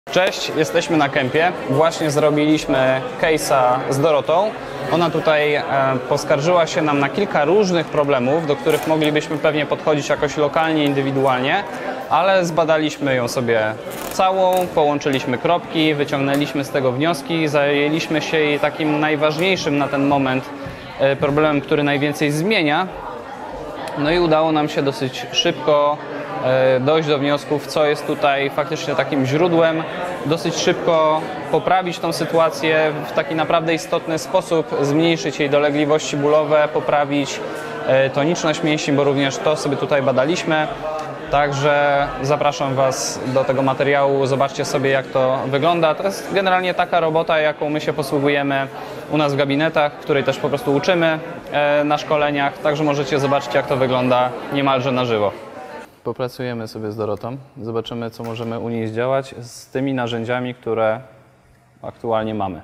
Cześć, jesteśmy na kempie. Właśnie zrobiliśmy case'a z Dorotą. Ona tutaj poskarżyła się nam na kilka różnych problemów, do których moglibyśmy pewnie podchodzić jakoś lokalnie, indywidualnie, ale zbadaliśmy ją sobie całą, połączyliśmy kropki, wyciągnęliśmy z tego wnioski, zajęliśmy się jej takim najważniejszym na ten moment problemem, który najwięcej zmienia. No i udało nam się dosyć szybko dojść do wniosków, co jest tutaj faktycznie takim źródłem, dosyć szybko poprawić tą sytuację w taki naprawdę istotny sposób, zmniejszyć jej dolegliwości bólowe, poprawić toniczność mięśni, bo również to sobie tutaj badaliśmy. Także zapraszam Was do tego materiału, zobaczcie sobie, jak to wygląda. To jest generalnie taka robota, jaką my się posługujemy u nas w gabinetach, której też po prostu uczymy na szkoleniach, także możecie zobaczyć, jak to wygląda niemalże na żywo. Popracujemy sobie z Dorotą, zobaczymy, co możemy u niej zdziałać z tymi narzędziami, które aktualnie mamy.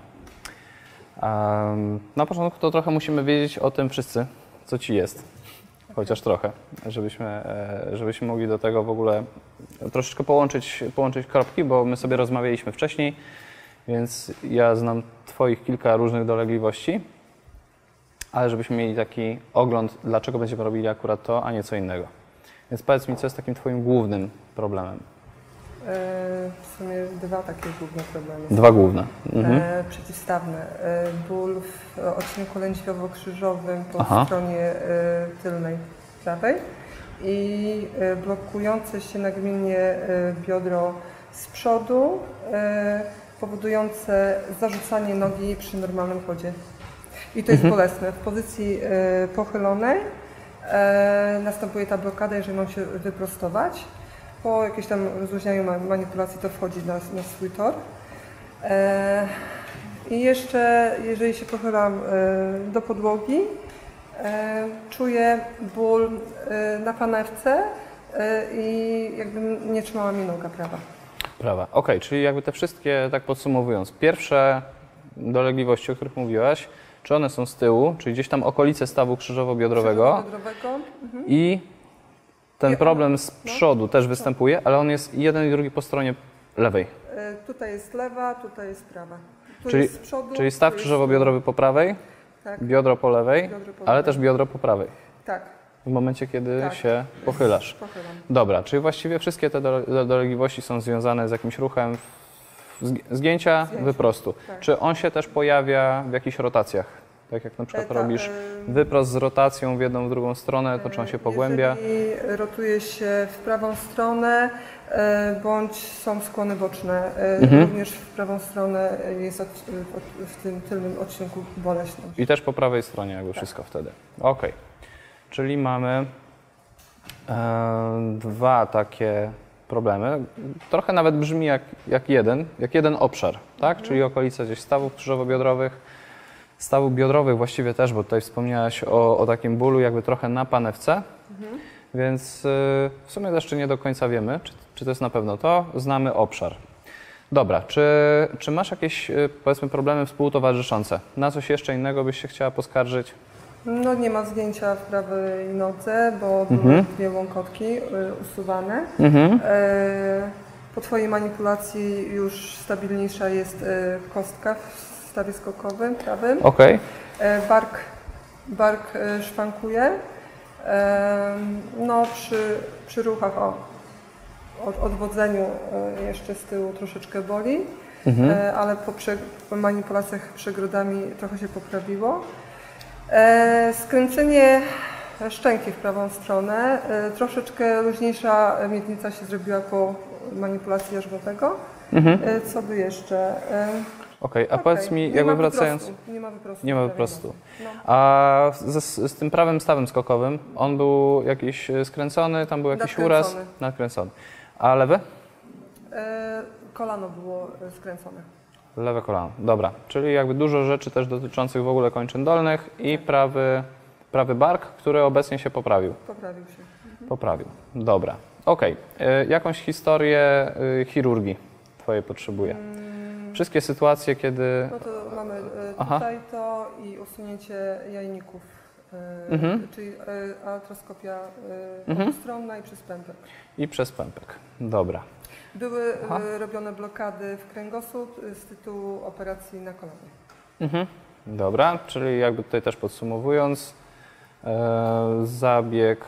Na początku to trochę musimy wiedzieć o tym wszyscy, co Ci jest, chociaż trochę, żebyśmy mogli do tego w ogóle troszeczkę połączyć kropki, bo my sobie rozmawialiśmy wcześniej, więc ja znam Twoich kilka różnych dolegliwości, ale żebyśmy mieli taki ogląd, dlaczego będziemy robili akurat to, a nie co innego. Więc powiedz mi, co jest takim Twoim głównym problemem? W sumie dwa takie główne problemy. Dwa główne. Przeciwstawne. Ból w odcinku lędźwiowo-krzyżowym po stronie tylnej prawej i blokujące się nagminnie biodro z przodu, powodujące zarzucanie nogi przy normalnym chodzie. I to jest bolesne. W pozycji pochylonej następuje ta blokada, jeżeli mam się wyprostować. Po jakimś tam rozluźnianiu manipulacji to wchodzi na swój tor. I jeszcze, jeżeli się pochylam do podłogi, czuję ból na panewce i jakby nie trzymała mi noga prawa. Prawa. Okej, czyli jakby te wszystkie, tak podsumowując, pierwsze dolegliwości, o których mówiłaś, czy one są z tyłu, czyli gdzieś tam okolice stawu krzyżowo-biodrowego i ten problem z przodu też występuje, ale on jest jeden i drugi po stronie lewej. Tutaj jest lewa, tutaj jest prawa. Czyli, z przodu, czyli staw krzyżowo-biodrowy po prawej, tak, biodro po lewej, ale też biodro po prawej. Tak. W momencie, kiedy się pochylasz. Pochylam. Dobra, czyli właściwie wszystkie te dolegliwości są związane z jakimś ruchem zgięcia wyprostu. Tak. Czy on się też pojawia w jakichś rotacjach? Tak jak na przykład robisz wyprost z rotacją w jedną, w drugą stronę, to czy on się pogłębia? Jeżeli rotuje się w prawą stronę, bądź są skłony boczne, również w prawą stronę jest w tym tylnym odcinku boleśność. I też po prawej stronie jakby wszystko wtedy. Okej. Czyli mamy dwa takie problemy. Trochę nawet brzmi jak jeden obszar, tak? Czyli okolice gdzieś stawów krzyżowo-biodrowych, stawów biodrowych właściwie też, bo tutaj wspomniałaś o takim bólu jakby trochę na panewce, więc w sumie jeszcze nie do końca wiemy, czy to jest na pewno to. Znamy obszar. Dobra, czy masz jakieś, powiedzmy, problemy współtowarzyszące? Na coś jeszcze innego byś się chciała poskarżyć? No nie ma zgięcia w prawej nodze, bo były dwie łąkotki usuwane. Po Twojej manipulacji już stabilniejsza jest kostka w stawie skokowym prawym. Okej. Bark szwankuje. No przy ruchach odwodzeniu jeszcze z tyłu troszeczkę boli, ale po manipulacjach przegrodami trochę się poprawiło. Skręcenie szczęki w prawą stronę, troszeczkę luźniejsza miednica się zrobiła po manipulacji jarzmowego. Co by jeszcze? Okej, a powiedz mi, jakby wracając... Nie ma wyprostu. No. A z tym prawym stawem skokowym, on był jakiś skręcony, tam był jakiś uraz? Nadkręcony. A lewy? Kolano było skręcone. Lewe kolano, dobra. Czyli jakby dużo rzeczy też dotyczących w ogóle kończyn dolnych i prawy bark, który obecnie się poprawił. Poprawił się. Poprawił, dobra. Okej, jakąś historię chirurgii Twojej potrzebuję. Wszystkie sytuacje, kiedy... No to mamy tutaj to i usunięcie jajników, czyli artroskopia obustronna i przez pępek. I przez pępek, dobra. Były robione blokady w kręgosłup z tytułu operacji na kolanie. Dobra, czyli jakby tutaj też podsumowując, zabieg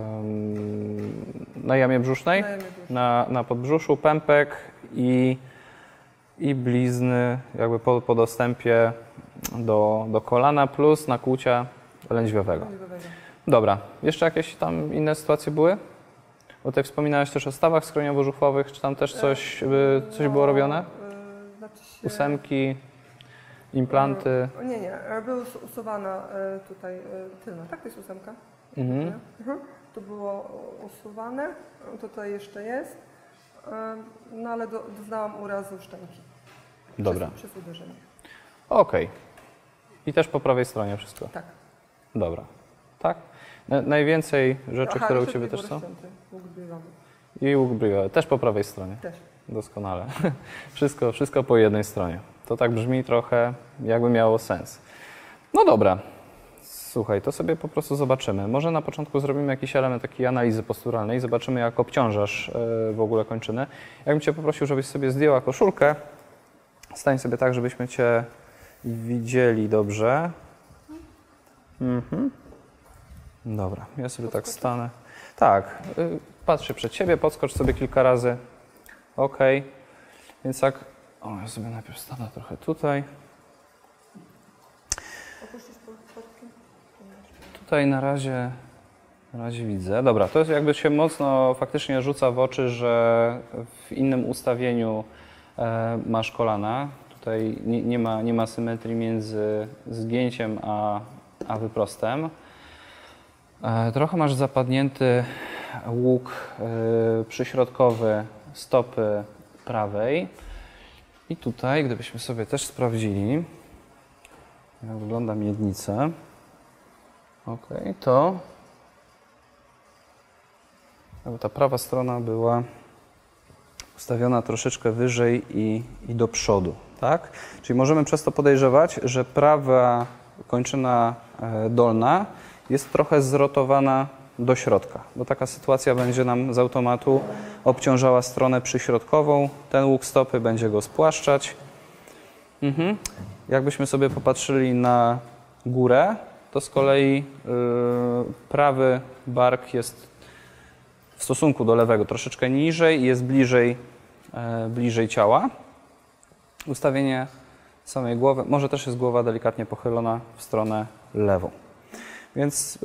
na jamie brzusznej, na podbrzuszu, pępek i blizny jakby po dostępie do kolana plus nakłucia lędźwiowego. Dobra, jeszcze jakieś tam inne sytuacje były? Bo tutaj wspominałeś też o stawach skroniowo-żuchwowych, czy tam też coś było robione? Znaczy się, Ósemki, implanty? Nie, była usuwana tutaj tylna, tak? To jest ósemka? Tu było usuwane, tutaj jeszcze jest, no ale doznałam urazu szczęki. Dobra. Przez uderzenie. Okej. I też po prawej stronie wszystko? Tak. Dobra. Tak? Najwięcej rzeczy, które u Ciebie też są? Łuk brwiowy. I łuk brwiowy. Też po prawej stronie? Też. Doskonale. Wszystko po jednej stronie. To tak brzmi trochę, jakby miało sens. No dobra. Słuchaj, to sobie po prostu zobaczymy. Może na początku zrobimy jakiś element takiej analizy posturalnej. Zobaczymy, jak obciążasz w ogóle kończyny. Jakbym Cię poprosił, żebyś sobie zdjęła koszulkę. Stań sobie tak, żebyśmy Cię widzieli dobrze. Dobra, ja sobie tak stanę. Tak, patrzę przed siebie, podskocz sobie kilka razy. Ok. Więc tak, ja sobie najpierw stanę trochę tutaj. Tutaj na razie widzę. Dobra, to jest jakby się mocno faktycznie rzuca w oczy, że w innym ustawieniu masz kolana. Tutaj nie ma symetrii między zgięciem a wyprostem. Trochę masz zapadnięty łuk przyśrodkowy stopy prawej. I tutaj, gdybyśmy sobie też sprawdzili, jak wygląda miednica, to jakby ta prawa strona była ustawiona troszeczkę wyżej i do przodu, tak? Czyli możemy przez to podejrzewać, że prawa kończyna dolna jest trochę zrotowana do środka, bo taka sytuacja będzie nam z automatu obciążała stronę przyśrodkową, ten łuk stopy będzie go spłaszczać. Jakbyśmy sobie popatrzyli na górę, to z kolei prawy bark jest w stosunku do lewego troszeczkę niżej i jest bliżej ciała. Ustawienie samej głowy, może też jest głowa delikatnie pochylona w stronę lewą. Więc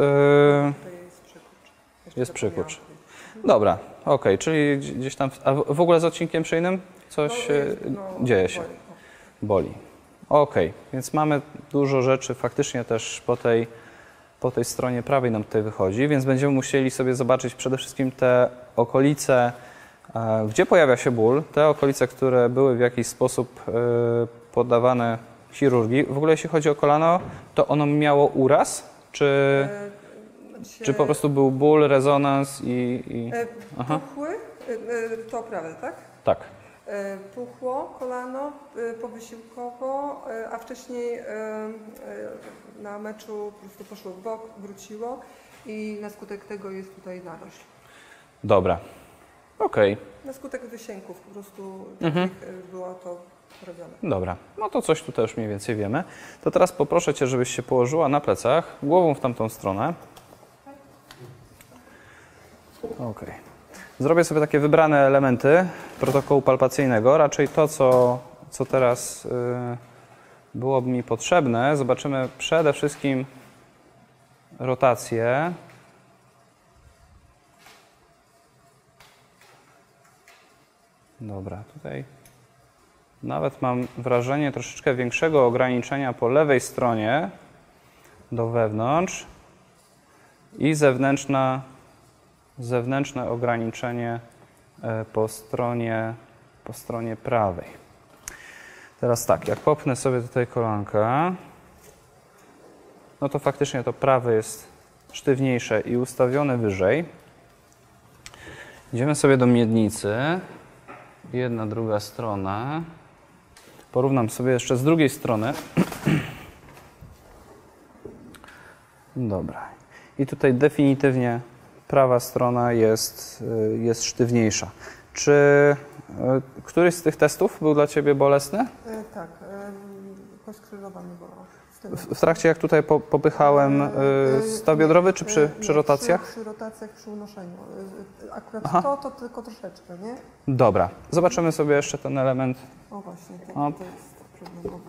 jest przykurcz. Dobra, czyli gdzieś tam, a w ogóle z odcinkiem szyjnym coś dzieje się. Boli. Więc mamy dużo rzeczy faktycznie też po tej stronie prawej nam tutaj wychodzi, więc będziemy musieli sobie zobaczyć przede wszystkim te okolice, gdzie pojawia się ból, te okolice, które były w jakiś sposób poddawane chirurgii. W ogóle jeśli chodzi o kolano, to ono miało uraz, czy po prostu był ból, rezonans i... Puchły, to prawe, tak? Tak. Puchło kolano powysiłkowo, a wcześniej na meczu po prostu poszło w bok, wróciło i na skutek tego jest tutaj narośl. Dobra. Na skutek wysięków po prostu takich było to robione. Dobra, no to coś tutaj już mniej więcej wiemy. To teraz poproszę Cię, żebyś się położyła na plecach, głową w tamtą stronę. Zrobię sobie takie wybrane elementy protokołu palpacyjnego. Raczej to, co teraz byłoby mi potrzebne. Zobaczymy przede wszystkim rotację. Dobra, tutaj nawet mam wrażenie troszeczkę większego ograniczenia po lewej stronie do wewnątrz i zewnętrzne ograniczenie po stronie prawej. Teraz tak, jak popchnę sobie tutaj kolankę, no to faktycznie to prawe jest sztywniejsze i ustawione wyżej. Idziemy sobie do miednicy. Jedna, druga strona. Porównam sobie jeszcze z drugiej strony. Dobra. I tutaj definitywnie prawa strona jest sztywniejsza. Czy któryś z tych testów był dla Ciebie bolesny? Tak, kość krzyżowa mnie bolała. Z tyłu. W trakcie jak tutaj popychałem staw biodrowy, czy przy Nie, rotacjach? Przy rotacjach, przy unoszeniu. Akurat Aha. to tylko troszeczkę, nie? Dobra, zobaczymy sobie jeszcze ten element. O właśnie, O. to jest przednogowy.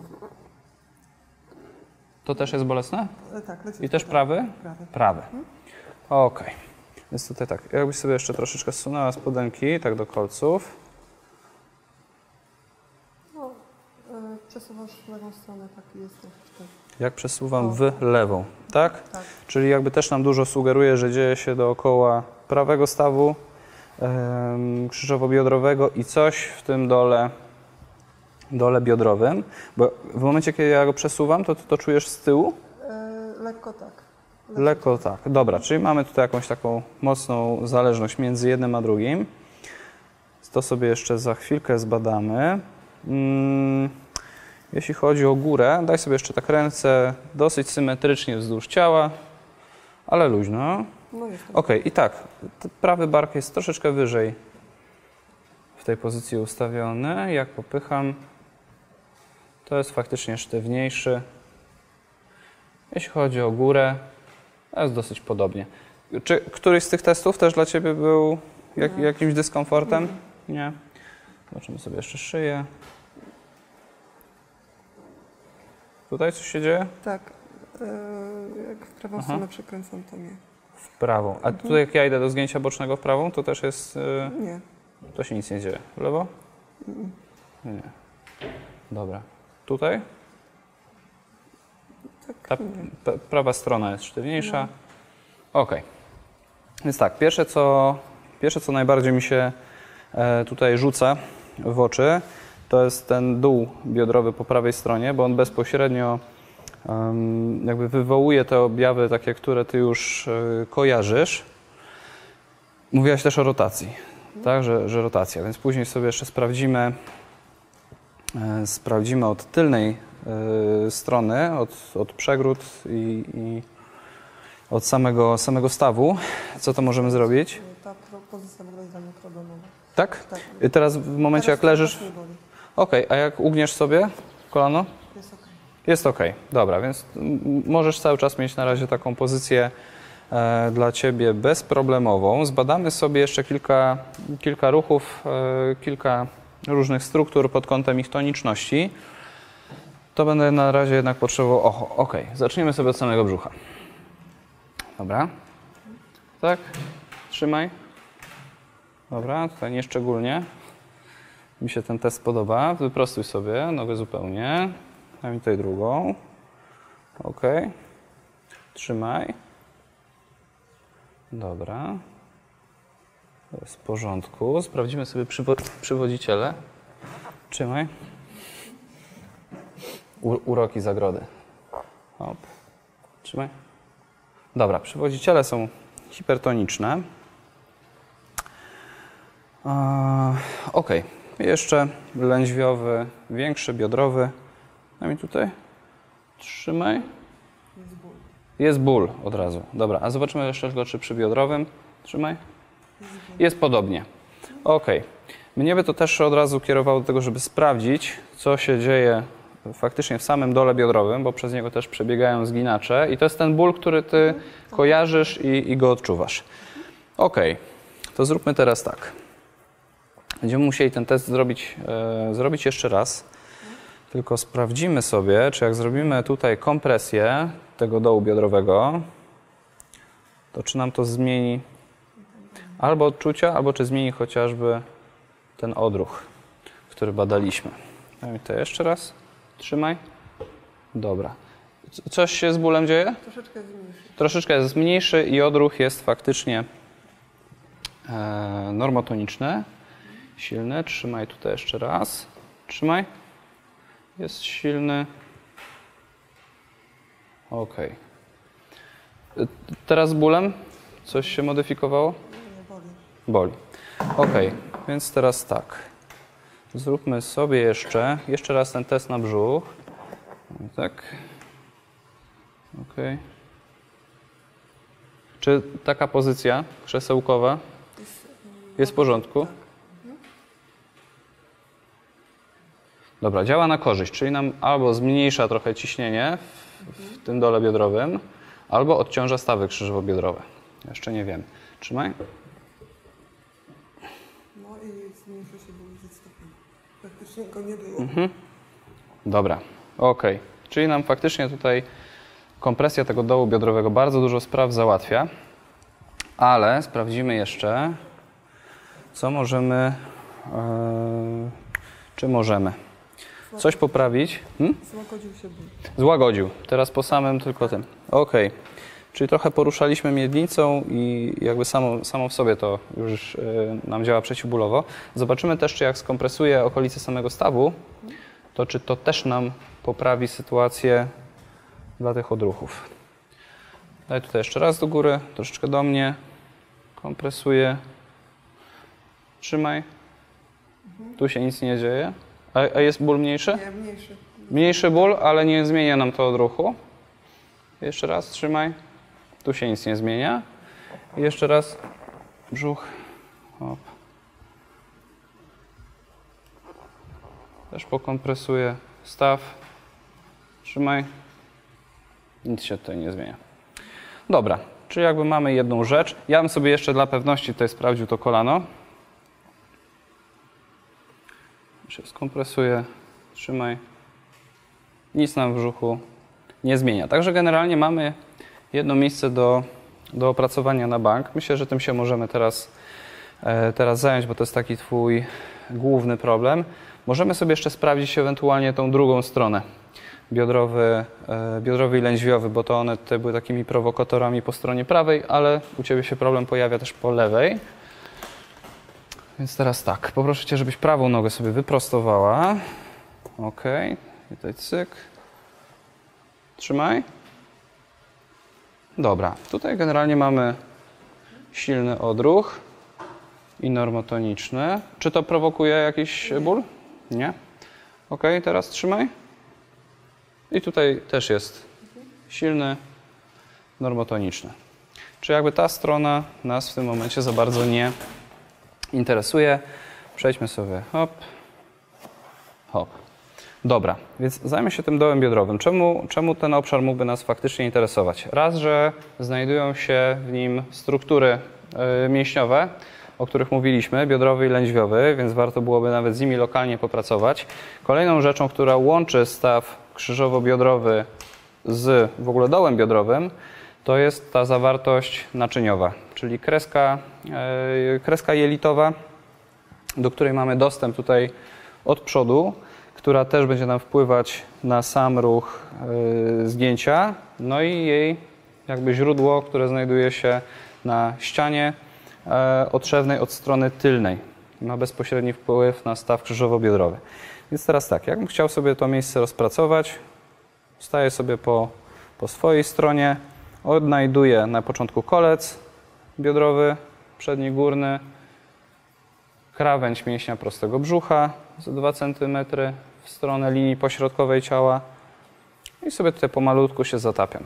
To też jest bolesne? Tak, leci. I też prawy? Prawy. Prawy. Okej. Więc tutaj tak, jakbyś sobie jeszcze troszeczkę zsunęła spodenki, tak do kolców. No, przesuwasz w lewą stronę, tak jest troszeczkę. Jak przesuwam w lewą, tak? Tak. Czyli jakby też nam dużo sugeruje, że dzieje się dookoła prawego stawu krzyżowo-biodrowego i coś w tym dole biodrowym, bo w momencie, kiedy ja go przesuwam, to ty to czujesz z tyłu? Lekko tak. Lekko tak. Dobra, czyli mamy tutaj jakąś taką mocną zależność między jednym a drugim. To sobie jeszcze za chwilkę zbadamy. Jeśli chodzi o górę, daj sobie jeszcze tak ręce dosyć symetrycznie wzdłuż ciała, ale luźno. No jest Ok, i tak, prawy bark jest troszeczkę wyżej w tej pozycji ustawiony. Jak popycham, to jest faktycznie sztywniejszy. Jeśli chodzi o górę, to jest dosyć podobnie. Czy któryś z tych testów też dla Ciebie był jakimś dyskomfortem? Nie. Zobaczymy sobie jeszcze szyję. Tutaj coś się dzieje? Tak. Jak w prawą stronę przekręcam, to nie. W prawą. A tutaj jak ja idę do zgięcia bocznego w prawą, to też jest... Nie. To się nic nie dzieje. W lewo? Nie. Dobra. Tutaj? Tak, Ta nie. prawa strona jest sztywniejsza. Ok. Więc tak, pierwsze co najbardziej mi się tutaj rzuca w oczy, to jest ten dół biodrowy po prawej stronie, bo on bezpośrednio jakby wywołuje te objawy takie, które ty już kojarzysz. Mówiłaś też o rotacji, tak, że rotacja, więc później sobie jeszcze sprawdzimy od tylnej strony, od przegród i od samego stawu, co to możemy zrobić. Ta pozycja w ogóle jest dla mnie problemowa. Tak? Tak. I teraz w momencie Teraz jak leżysz... to mnie boli. Okej, a jak ugniesz sobie kolano? Jest okej. Jest ok, dobra, więc możesz cały czas mieć na razie taką pozycję dla Ciebie bezproblemową. Zbadamy sobie jeszcze kilka ruchów, kilka różnych struktur pod kątem ich toniczności. To będę na razie jednak potrzebował... Ok, zaczniemy sobie od samego brzucha. Dobra. Tak, trzymaj. Dobra, tutaj nieszczególnie. Mi się ten test podoba. Wyprostuj sobie nogę zupełnie. Daj mi tutaj drugą. Ok. Trzymaj. Dobra. To jest w porządku. Sprawdzimy sobie przywodziciele. Trzymaj. Uroki zagrody. Hop. Trzymaj. Dobra, przywodziciele są hipertoniczne. Ok. Jeszcze lędźwiowy, większy, biodrowy. Daj mi tutaj. Trzymaj. Jest ból od razu. Dobra, a zobaczymy jeszcze tylko, czy przy biodrowym. Trzymaj. Jest podobnie. Ok. Mnie by to też od razu kierowało do tego, żeby sprawdzić, co się dzieje faktycznie w samym dole biodrowym, bo przez niego też przebiegają zginacze i to jest ten ból, który Ty kojarzysz i go odczuwasz. Ok. To zróbmy teraz tak. Będziemy musieli ten test zrobić jeszcze raz. Tylko sprawdzimy sobie, czy jak zrobimy tutaj kompresję tego dołu biodrowego, to czy nam to zmieni albo odczucia, albo czy zmieni chociażby ten odruch, który badaliśmy. Daj to jeszcze raz. Trzymaj. Dobra. Coś się z bólem dzieje? Troszeczkę jest mniejszy. Troszeczkę jest mniejszy i odruch jest faktycznie normotoniczny. Silny. Trzymaj tutaj jeszcze raz. Trzymaj. Jest silny. Ok. Teraz z bólem? Coś się modyfikowało? Nie boli. Boli. Ok, więc teraz tak. Zróbmy sobie jeszcze raz ten test na brzuch. Tak. Ok. Czy taka pozycja krzesełkowa jest w porządku? Dobra, działa na korzyść, czyli nam albo zmniejsza trochę ciśnienie w tym dole biodrowym, albo odciąża stawy krzyżowo-biodrowe. Jeszcze nie wiem. Trzymaj. No i zmniejsza się ból ze stopy. Praktycznie go nie było. Dobra, ok. Czyli nam faktycznie tutaj kompresja tego dołu biodrowego bardzo dużo spraw załatwia, ale sprawdzimy jeszcze, co możemy, czy możemy coś poprawić. Złagodził się ból. Złagodził. Teraz po samym tylko tym. Ok. Czyli trochę poruszaliśmy miednicą i jakby samo w sobie to już nam działa przeciwbólowo. Zobaczymy też, czy jak skompresuje okolice samego stawu, to czy to też nam poprawi sytuację dla tych odruchów. Daj tutaj jeszcze raz do góry, troszeczkę do mnie. Kompresuję. Trzymaj. Tu się nic nie dzieje. A jest ból mniejszy? Nie, mniejszy. Mniejszy ból, ale nie zmienia nam to odruchu. Jeszcze raz, trzymaj. Tu się nic nie zmienia. I jeszcze raz brzuch. Hop. Też pokompresuję staw. Trzymaj. Nic się tutaj nie zmienia. Dobra, czyli jakby mamy jedną rzecz. Ja bym sobie jeszcze dla pewności tutaj sprawdził to kolano. Skompresuję. Trzymaj. Nic nam w brzuchu nie zmienia. Także generalnie mamy jedno miejsce do opracowania na bank. Myślę, że tym się możemy teraz zająć, bo to jest taki Twój główny problem. Możemy sobie jeszcze sprawdzić ewentualnie tą drugą stronę. Biodrowy i lędźwiowy, bo to one tutaj były takimi prowokatorami po stronie prawej, ale u Ciebie się problem pojawia też po lewej. Więc teraz tak, poproszę Cię, żebyś prawą nogę sobie wyprostowała. Ok, i tutaj cyk. Trzymaj. Dobra, tutaj generalnie mamy silny odruch i normotoniczny. Czy to prowokuje jakiś ból? Nie. Ok, teraz trzymaj. I tutaj też jest silny, normotoniczny. Czy jakby ta strona nas w tym momencie za bardzo nie interesuje. Przejdźmy sobie hop, hop. Dobra, więc zajmę się tym dołem biodrowym. Czemu ten obszar mógłby nas faktycznie interesować? Raz, że znajdują się w nim struktury mięśniowe, o których mówiliśmy, biodrowy i lędźwiowy, więc warto byłoby nawet z nimi lokalnie popracować. Kolejną rzeczą, która łączy staw krzyżowo-biodrowy z w ogóle dołem biodrowym, to jest ta zawartość naczyniowa, czyli kreska jelitowa, do której mamy dostęp tutaj od przodu, która też będzie nam wpływać na sam ruch zgięcia, no i jej jakby źródło, które znajduje się na ścianie otrzewnej od strony tylnej. Ma bezpośredni wpływ na staw krzyżowo-biodrowy. Więc teraz tak, jakbym chciał sobie to miejsce rozpracować, staję sobie po swojej stronie, odnajduję na początku kolec biodrowy, przedni górny, krawędź mięśnia prostego brzucha z 2 cm w stronę linii pośrodkowej ciała i sobie tutaj pomalutku się zatapiam.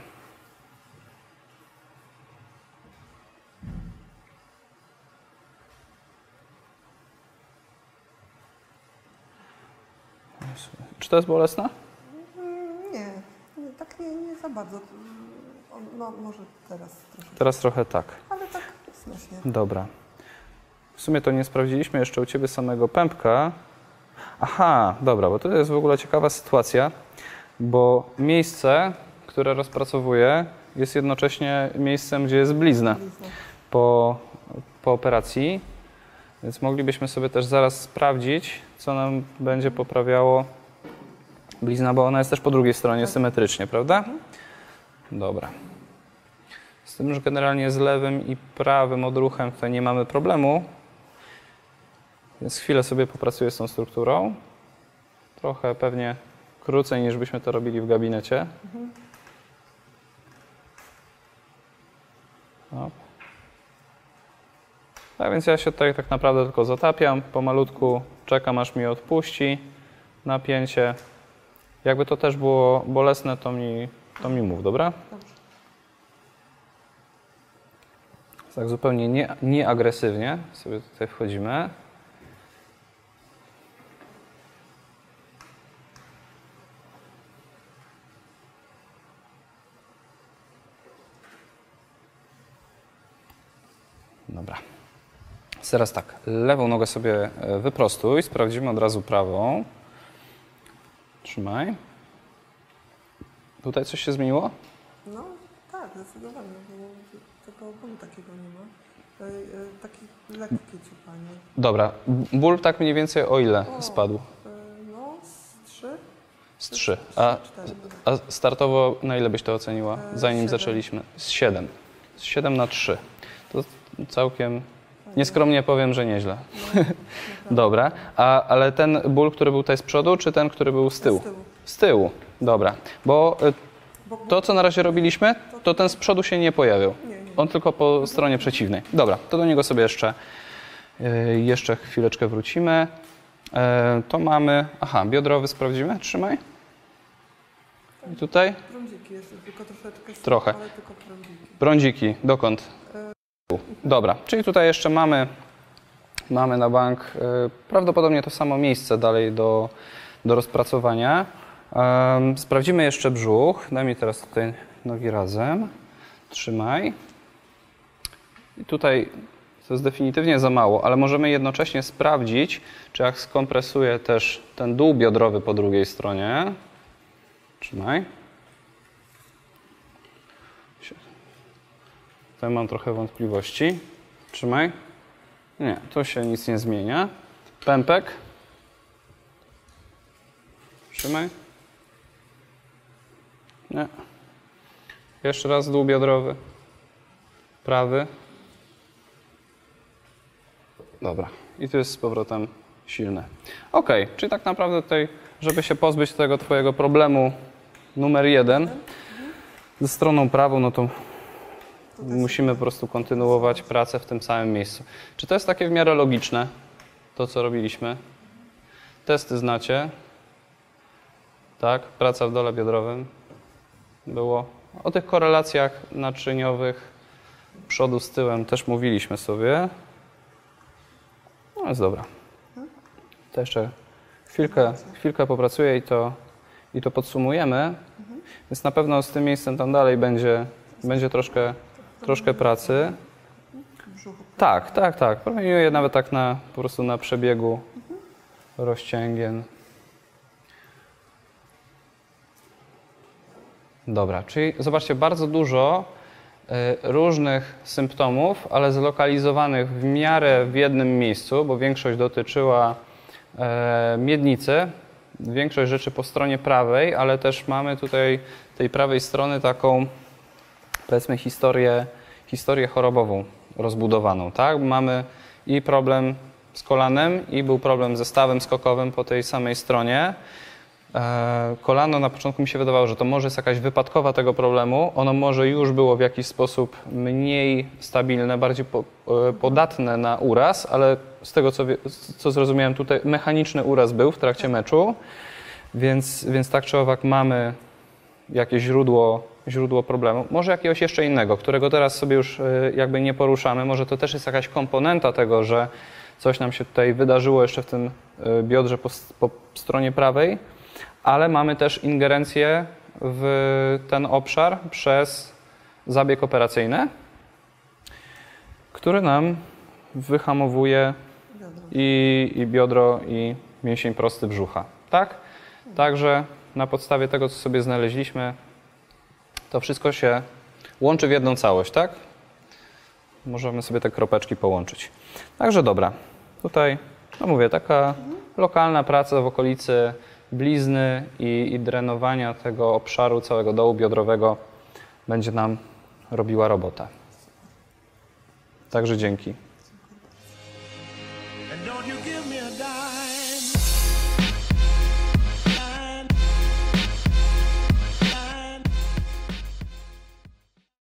Czy to jest bolesne? Nie, tak nie za bardzo. No może teraz troszkę. Teraz trochę tak. Ale tak znośnie. Dobra. W sumie to nie sprawdziliśmy jeszcze u Ciebie samego pępka. Aha, dobra, bo to jest w ogóle ciekawa sytuacja, bo miejsce, które rozpracowuję, jest jednocześnie miejscem, gdzie jest blizna po operacji, więc moglibyśmy sobie też zaraz sprawdzić, co nam będzie poprawiało blizna, bo ona jest też po drugiej stronie symetrycznie, prawda? Dobra. Z tym, że generalnie z lewym i prawym odruchem tutaj nie mamy problemu, więc chwilę sobie popracuję z tą strukturą. Trochę pewnie krócej niż byśmy to robili w gabinecie. Hop. Tak więc ja się tutaj tak naprawdę tylko zatapiam, pomalutku czekam aż mi odpuści napięcie. Jakby to też było bolesne, to mi mów, dobra? Dobrze. Tak zupełnie nieagresywnie sobie tutaj wchodzimy. Dobra. Teraz tak, lewą nogę sobie wyprostuj, sprawdzimy od razu prawą. Trzymaj. Tutaj coś się zmieniło? No tak, zdecydowanie, bo tego bólu takiego nie ma. Taki lekkie ciupanie. Dobra, ból tak mniej więcej o ile spadł? No, z 3. Z 3. A startowo na ile byś to oceniła, zanim 7. zaczęliśmy? Z 7. Z 7 na 3. To całkiem, nieskromnie powiem, że nieźle. Dobra, ale ten ból, który był tutaj z przodu, czy ten, który był z tyłu? Z tyłu. Z tyłu, dobra. Bo to, co na razie robiliśmy, to ten z przodu się nie pojawiał. Nie. On tylko po stronie przeciwnej. Dobra, to do niego sobie jeszcze chwileczkę wrócimy. To mamy... Aha, biodrowy sprawdzimy. Trzymaj. I tutaj? Prądziki jeszcze, tylko troszeczkę. Trochę. Ale tylko prądziki. Brąziki. Dokąd? Dobra, czyli tutaj jeszcze mamy na bank prawdopodobnie to samo miejsce dalej do rozpracowania. Sprawdzimy jeszcze brzuch. Daj mi teraz tutaj nogi razem. Trzymaj. I tutaj to jest definitywnie za mało, ale możemy jednocześnie sprawdzić, czy jak skompresuję też ten dół biodrowy po drugiej stronie. Trzymaj. Tutaj mam trochę wątpliwości. Trzymaj. Nie, tu się nic nie zmienia. Pępek. Trzymaj. Nie. Jeszcze raz dół biodrowy. Prawy. Dobra. I tu jest z powrotem silny. Ok, czyli tak naprawdę tutaj, żeby się pozbyć tego twojego problemu numer 1 ze stroną prawą, no to musimy po prostu kontynuować pracę w tym samym miejscu. Czy to jest takie w miarę logiczne, to co robiliśmy? Testy znacie. Tak, praca w dole biodrowym. Było. O tych korelacjach naczyniowych przodu z tyłem też mówiliśmy sobie. No jest dobra. To jeszcze chwilkę popracuję i to podsumujemy. Więc na pewno z tym miejscem tam dalej będzie troszkę pracy. Tak. Promieniuję nawet tak po prostu na przebiegu rozcięgien. Dobra, czyli zobaczcie, bardzo dużo różnych symptomów, ale zlokalizowanych w miarę w jednym miejscu, bo większość dotyczyła miednicy, większość rzeczy po stronie prawej, ale też mamy tutaj tej prawej strony taką, powiedzmy, historię chorobową rozbudowaną, tak? Mamy i problem z kolanem, i był problem ze stawem skokowym po tej samej stronie. Kolano na początku mi się wydawało, że to może jest jakaś wypadkowa tego problemu. Ono może już było w jakiś sposób mniej stabilne, bardziej podatne na uraz, ale z tego co zrozumiałem tutaj mechaniczny uraz był w trakcie meczu, więc tak czy owak mamy jakieś źródło problemu. Może jakiegoś jeszcze innego, którego teraz sobie już jakby nie poruszamy. Może to też jest jakaś komponenta tego, że coś nam się tutaj wydarzyło jeszcze w tym biodrze po stronie prawej, ale mamy też ingerencję w ten obszar przez zabieg operacyjny, który nam wyhamowuje i biodro, i mięsień prosty brzucha. Tak? Także na podstawie tego, co sobie znaleźliśmy, to wszystko się łączy w jedną całość, tak? Możemy sobie te kropeczki połączyć. Także dobra. Tutaj, no mówię, taka lokalna praca w okolicy blizny i drenowania tego obszaru całego dołu biodrowego będzie nam robiła robotę. Także dzięki. And don't you give me a dime.